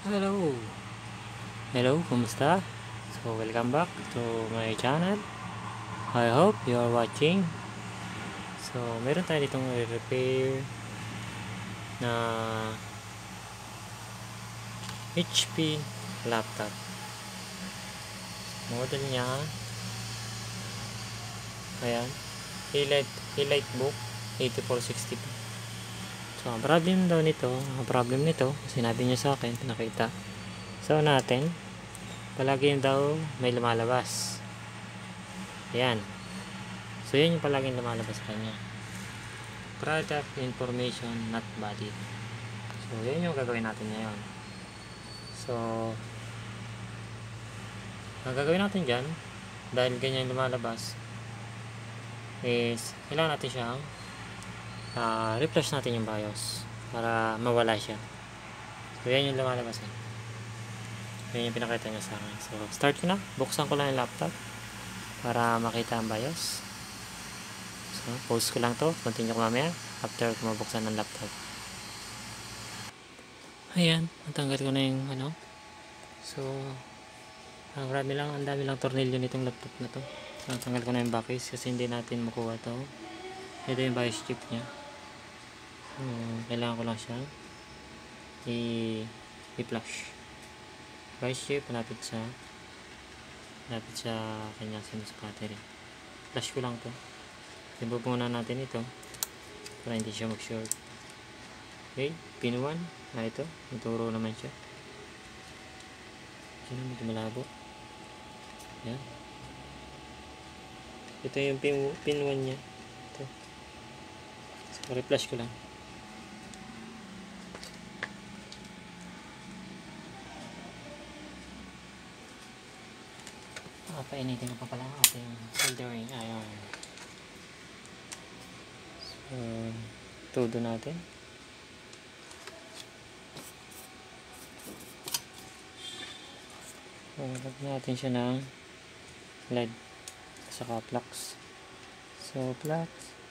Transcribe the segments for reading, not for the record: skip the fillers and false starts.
Hello! Hello, kumusta? So, welcome back to my channel. I hope you are watching. So, meron tayo ditong repair na HP laptop. Model niya, ayan, EliteBook 8460p. So, ang problem nito, sinabi niya sa akin, nakita. So, natin, palagi daw may lumalabas. Ayan. So, yan yung palaging lumalabas sa kanya. Product information not valid. So, yan yung gagawin natin ngayon. So, ang gagawin natin dyan, dahil ganyan lumalabas, is, kailangan natin siyang refresh natin yung BIOS para mawala siya. So, yan yung lumalabas eh. Yan yung pinakita niya sa akin. So, start ko na. Buksan ko lang yung laptop para makita ang BIOS. So, pause ko lang to. Continue ko mamaya after ko mabuksan ng laptop. Ayan. Natanggal ko na yung ano. So, ang dami lang tornilyo nitong laptop na to. So, natanggal ko na yung backcase kasi hindi natin makuha to. Ito yung BIOS chip niya. So, kailangan ko lang siya i-flash. BIOS chip malapit sa kanyang sinus battery. Flash ko lang to. Ibig muna natin ito para hindi siya mag-short. Okay, pin 1 na ito, ituro naman siya. Yan, medyo malabo. Yan. Ito yung pin 1 nya. Ito. So, reflash ko lang. Painitin ko pa pala ang ating soldering iron. So, todo natin. Lagyan natin siya ng lead saka flux. So, flux.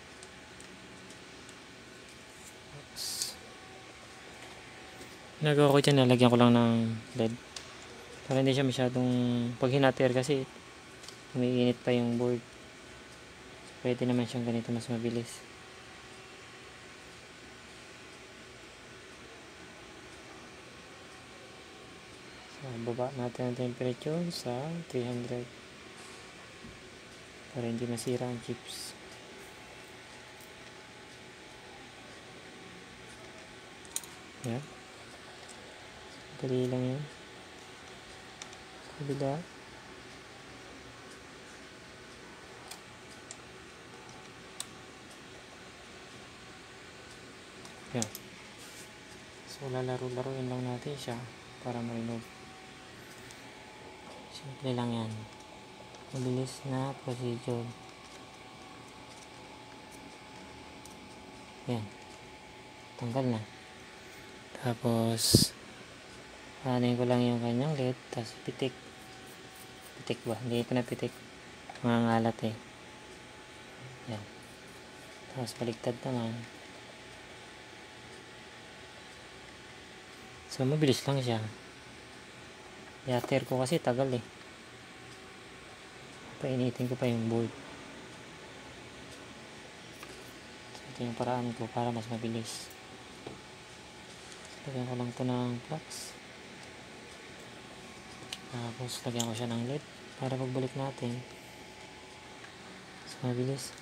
Nagawa ko dyan, nalagyan ko lang ng lead para hindi siya masyadong pag hinatir kasi umiinit pa yung board. So, pwede naman siyang ganito mas mabilis. So, baba natin ang temperature sa 300 para hindi masira ang chips. Yan. Dali lang yan. Kabila. Yan. So, lalaro-laruin lang natin siya para ma-remove. Simple lang yan. Mabilis na procedure. Yan. Tanggal na. Tapos, anin ko lang yung kanyang led. Tapos, pitik. Pitik ba? Hindi ito na pitik. Mga ngalat eh. Yan. Tapos, baligtad naman. So, mabilis lang siya. Yater ko kasi tagal eh. Painitin ko pa yung board. So, ito yung paraan ko para mas mabilis. Lagyan ko lang ito ng flux. Tapos, lagyan ko siya ng LED para pagbalik natin. So, mabilis.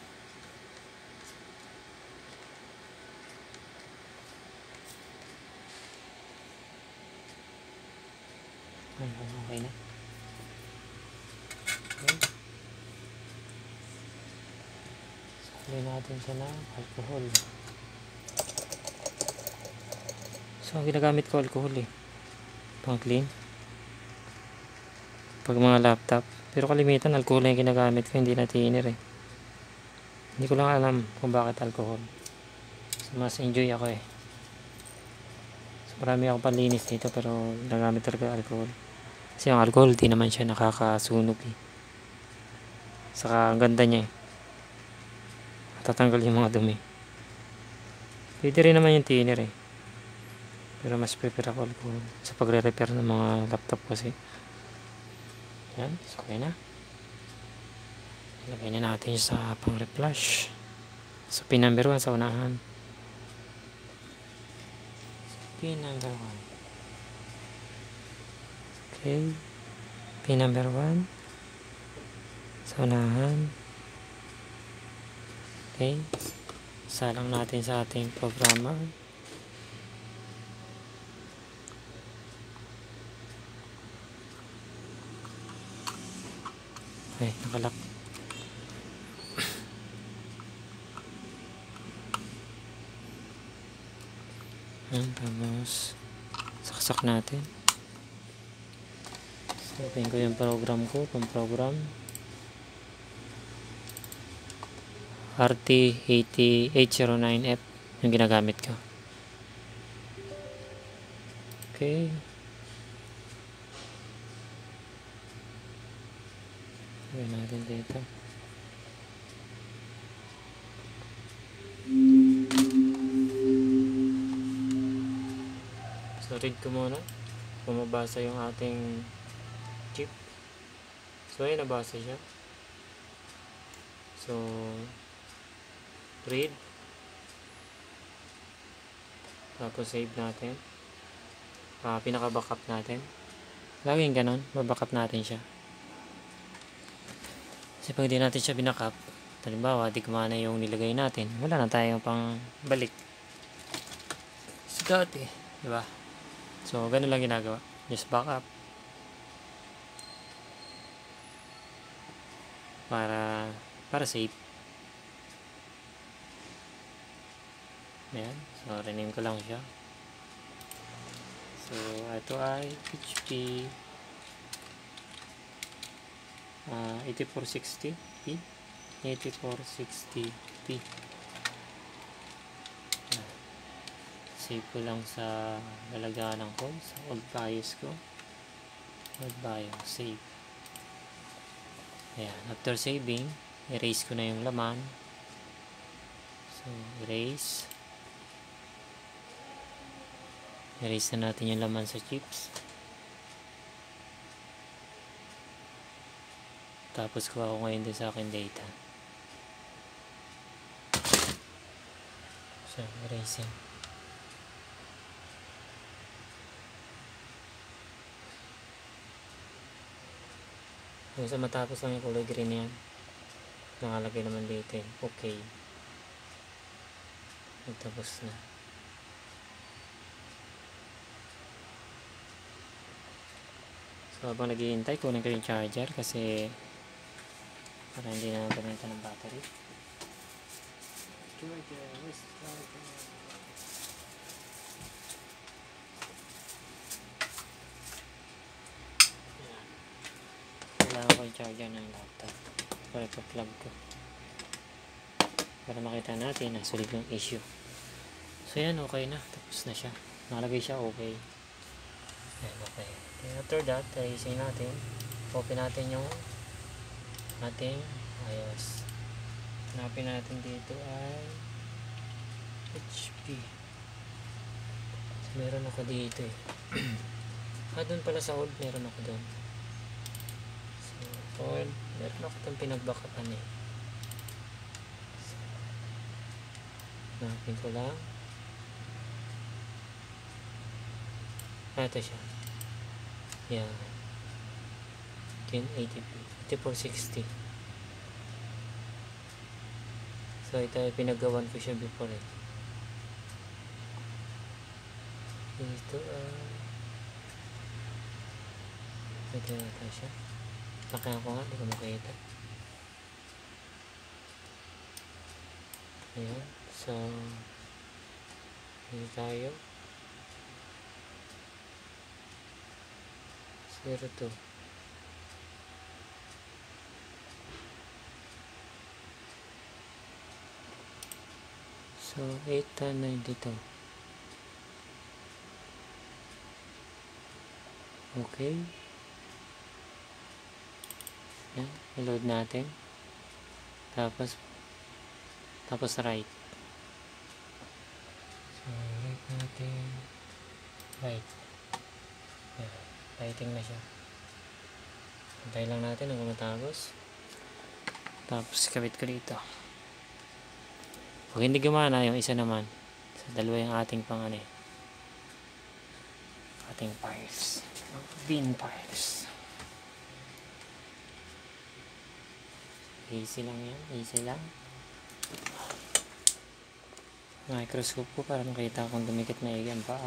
Okay na. Okay. Sali natin siya ng alcohol. So, ginagamit ko alcohol eh. Pang clean. Pag mga laptop. Pero kalimitan, alcohol yung ginagamit ko. Hindi na thinner eh. Hindi ko lang alam kung bakit alcohol. So, mas enjoy ako eh. So, marami akong panlinis dito pero nagamit talaga alcohol. Kasi yung alcohol, di naman siya nakakasunog eh. Saka ang ganda niya eh. Tatanggal yung mga dumi. Pwede rin naman yung thinner eh. Pero mas prefer ako alcohol sa pagre-repair ng mga laptop kasi. Yan, so okay na. Ilagay na natin sa pang-reflash. So pin number 1 sa unahan. Pin number 1. Okay. Pin number 1 sa unahan. Okay. Salang natin sa ating programmer. Okay, nakalak. Tapos saksak natin. So, open ko yung program ko, pang program RT809F yung ginagamit ko. Okay. Gawin natin dito. So, read ko muna kung mabasa yung ating chip. So, ayun, nabasa siya. So, read. Tapos, save natin. Pinaka-backup natin. Laging ganon, mabackup natin siya. Kasi pag di natin siya binackup, halimbawa, di kumana yung nilagay natin, wala na tayong pang balik. So, dati, diba? So, ganun lang ginagawa. Just backup. Para safe. Ayan. So, rename ko lang siya. So, ito ay HP 8460p. 8460p. Save ko lang sa lalaganan ko, sa old BIOS ko. Old BIOS, save. Ayan, after saving, erase ko na yung laman. So, erase. Erase na natin yung laman sa chips. Tapos kuha ko ngayon din sa akin data. So, erasing. Yung sa matapos lang yung kulay green yan. Nakalagay naman dito eh. Okay. Tapos na. So, habang naghihintay, kunin ko yung charger kasi para hindi na gamitan ng battery. Charger, where's the charger? Kailangan ko yung charger ng laptop para ipa-plug ko para makita natin na sulit yung issue. So yan, okay na, tapos na siya, nakalagay siya okay. Ayan, okay. And after that, ayusin natin, open natin yung ating BIOS. Hanapin natin dito ay HP. So, meron ako dito eh. Doon pala sa old, meron ako doon. So, old, meron ako itong pinagbackupan eh. So, hanapin ko lang. Ito siya. Yan. 1080p. 8460. So, ito ay pinagawan ko siya before eh. Ito ito yata siya. Nakaya ko nga, hindi ko makita. Ayan. So, hindi tayo. 02. So, 8 dito. Okay. Yan. I-load natin. Tapos right. So, right natin. Light. Yan. Lighting na siya. Antay lang natin hanggang matapos. Tapos kabit ko dito. Pag hindi gumana, yung isa naman. Sa dalawa yung ating pang ano eh. Ating piles. Bin piles. Easy lang yan. Easy lang. Microscope ko para makita kung dumikit maigi ang paa.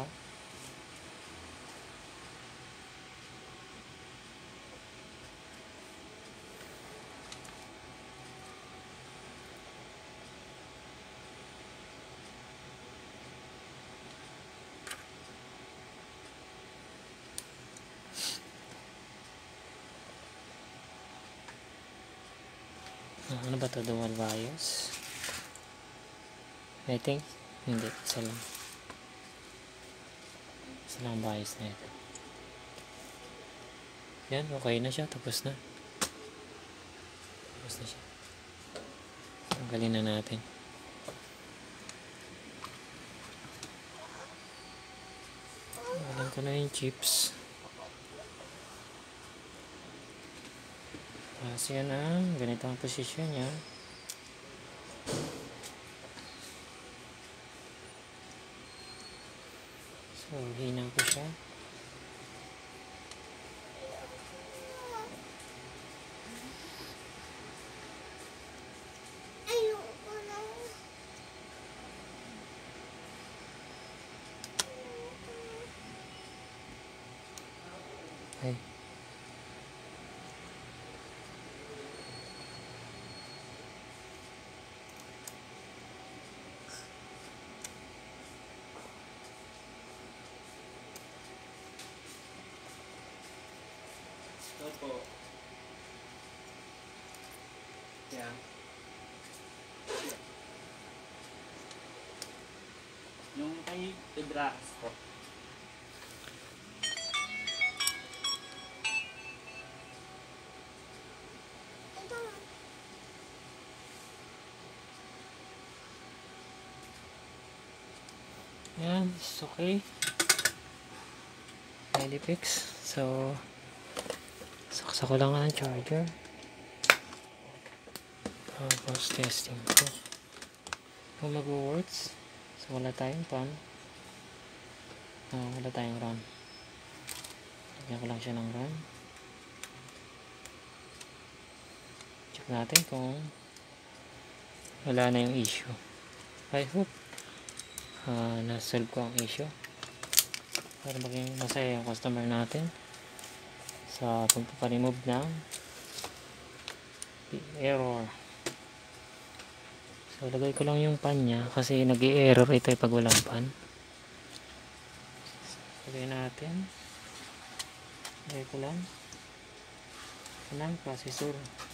Ano ba ito? Dual bias? I think hindi. Isa lang. Isa lang bias na ito. Yan. Okay na siya. Tapos na. Tapos na siya. Tanggalin na natin. Tanggalin ko na yung chips. Kasi yan ganito ang posisyon niya. So, hina ko siya. Ay. Opo. Yeah. Yung kay Pedras po. Yan. It's okay. Ready fix. So, saksa ko lang ang charger. Tapos testing ko. Kung mag-works. So, wala tayong pan. Wala tayong RAM. Lagyan ko lang siya ng RAM. Check natin kung wala na yung issue. I hope na-solve ko ang issue para maging masaya yung customer natin sa pagpaparemove ng error. So, lagay ko lang yung pan niya kasi nag-i-error ito pag walang pan. Lagay natin. Lagay ko lang ng processor.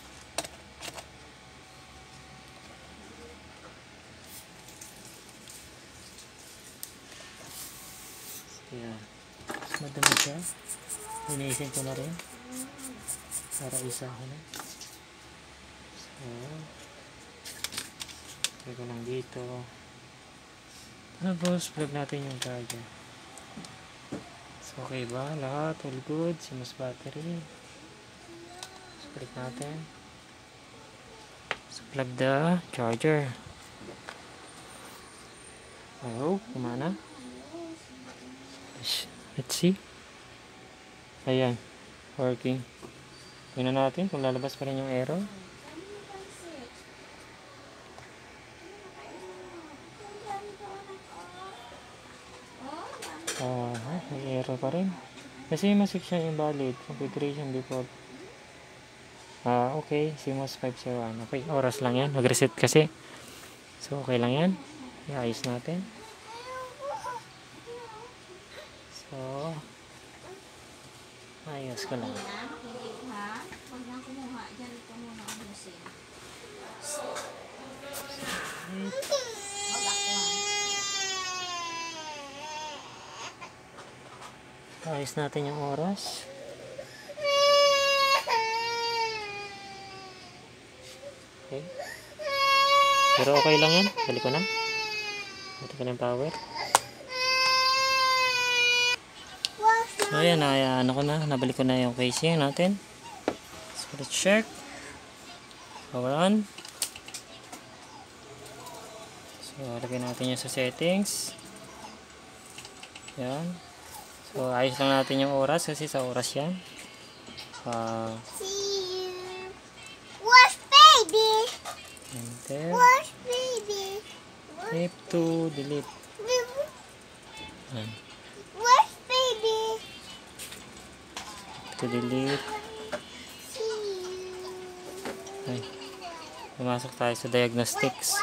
Ayan. Madami siya. Linisin ko na rin para isa ko na. So, lagay ko lang dito. Tapos, plug natin yung charger. So, okay ba? Lahat? All good? CMOS battery. So, click natin. So, plug the charger. I hope kumana. Let's see. Ayan. Working. Tingnan natin kung lalabas pa rin yung error. May error pa rin. Kasi CMOS section invalid. Configuration default. Okay. CMOS 501. Okay. Oras lang yan. Nag-reset kasi. So, okay lang yan. Iayos natin. So, ayos ko lang. Ayos natin yung oras. Okay. Pero okay lang yan. Balik ko na. Balik ko na yung power. So, ayan, ano ko na, nabalik ko na yung casing natin. So, let's check. Power on. So, lagay natin yung sa settings. Ayan. So, ayos lang natin yung oras kasi sa oras yan. See you. Wash baby. Enter. Wash baby. Flip to delete. Ayan. Wash baby. To delete. See you. Ay. Pumasok tayo sa diagnostics.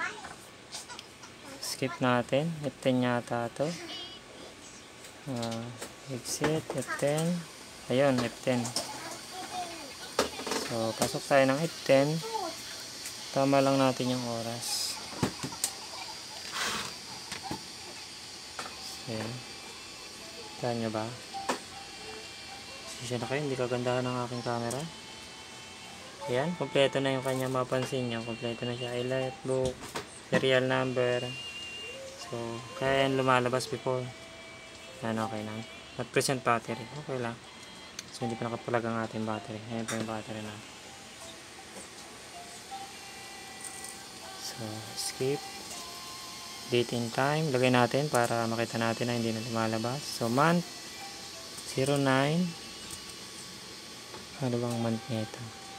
Skip natin. F10 yata ito. Exit. F10. Ayun, F10. So, pasok tayo ng F10. Tama lang natin yung oras. Ayan. Saan nyo ba? Sisya na kayo, hindi kagandahan ng aking camera. Ayan, kompleto na yung kanya, mapansin nyo. Kompleto na siya. Highlight book, serial number. So, kaya yan lumalabas before. Ayan, okay lang. At present battery, okay lang. So, hindi pa nakapulag ang ating battery. Ayan po yung battery na. So, skip. Date and time. Lagay natin para makita natin na hindi na lumalabas. So, month. 09. Ano bang month nito?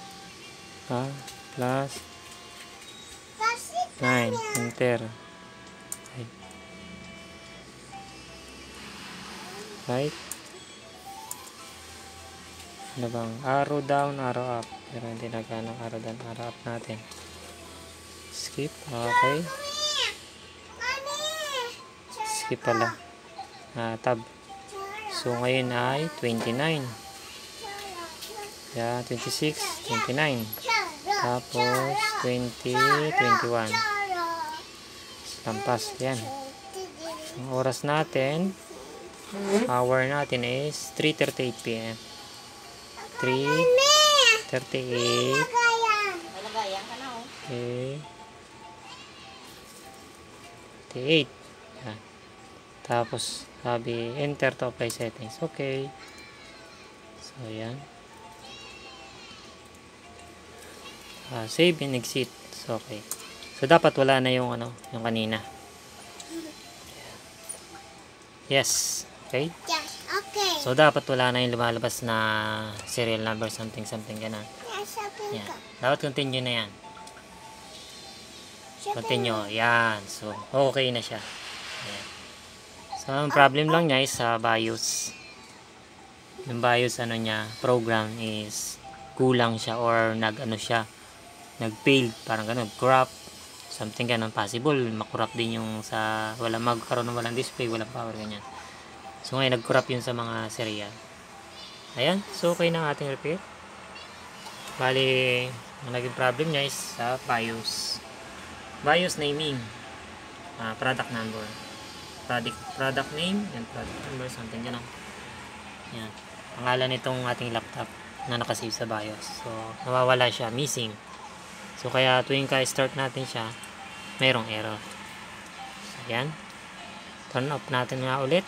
Plus 9. Enter. Right. Ano bang? Arrow down, arrow up. Pero hindi nagana arrow down, arrow up natin. Skip. Okay. Skip pala. Tab. So, ngayon ay 29. Yeah, 26, 29. Tapos, 20, 21. Lampas. Yan. Ang oras natin, hour natin is 3:38 p.m. 3:38. Okay. 38. Yan. Tapos, sabi, enter to apply settings. Okay. So, yan. Save and exit. So, okay. So, dapat wala na yung, yung kanina. Yes. Okay. Yes, okay. So, dapat wala na yung lumalabas na serial number, something, ganun. Yes, okay. Yan. Dapat continue na yan. Continue. Yan. So, okay na siya. Yan. So, ang problem lang niya is sa BIOS. Yung BIOS, niya, program is kulang siya or nag-fail. Parang ganun. Corrupt. Something ganun. Possible. Makorrupt din yung sa magkaroon ng walang display, walang power, ganyan. So, ngayon, nag-corrupt yun sa mga serial. Ayan. So, okay na ang ating repair. Bali, ang naging problem niya is sa BIOS. BIOS naming. Product number. Product name and product number. Something ganun. Yan. Pangalan nitong ating laptop na nakasave sa BIOS. So, nawawala siya. Missing. So, kaya tuwing ka-start natin siya, mayroong error. So, yan. Turn off natin nga ulit.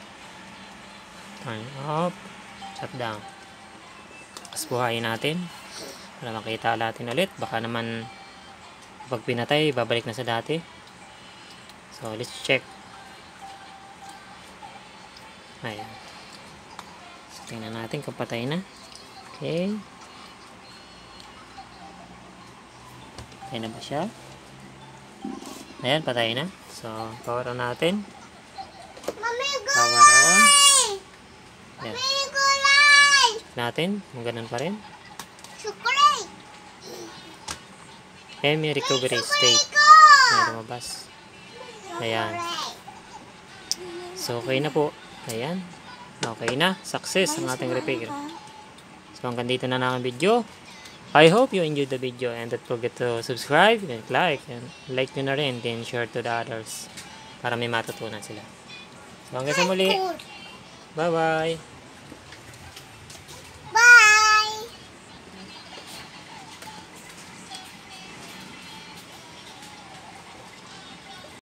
Turn off. Shut down. Kasbuhayin natin. Para makita natin ulit. Baka naman pag pinatay, babalik na sa dati. So, let's check. Ayan. So, tingnan natin kung patay na. Okay. Patay na ba siya? Ayan, patay na. So, power on natin. Mami, Power on. Ayan. Mami, gulay! Natin. Kung ganun pa rin. Chocolate! May recovery state. May lumabas. Ayan. So, okay na po. Ayan. Okay na. Success ang ating repair. So, hanggang dito na ang video. I hope you enjoyed the video and don't forget to subscribe and like nyo na rin, then share to the others para may matutunan sila. So, hanggang sa muli. Bye-bye!